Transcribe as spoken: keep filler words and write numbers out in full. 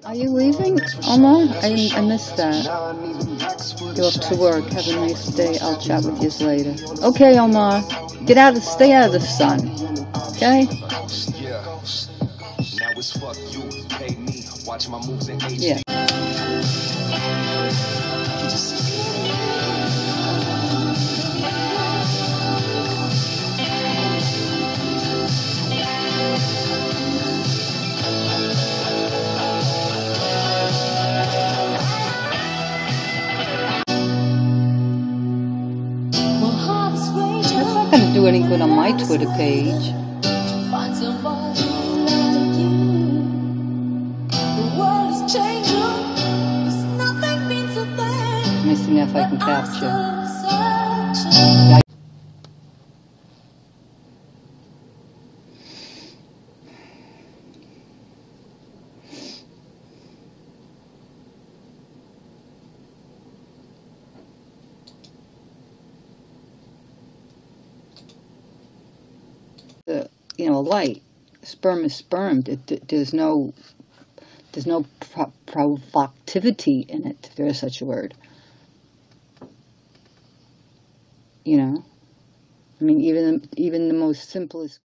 Are you leaving, Omar? I, I missed that. You're off to work. Have a nice day. I'll chat with you later. Okay, Omar. Get out of, stay out of the sun. Okay? Yeah. That's not going to do any good on my Twitter page. Let me see if I can capture. The, you know, light. Sperm is sperm. It, there's no, there's no pro provocativity in it, if there is such a word. You know, I mean, even even the most simplest.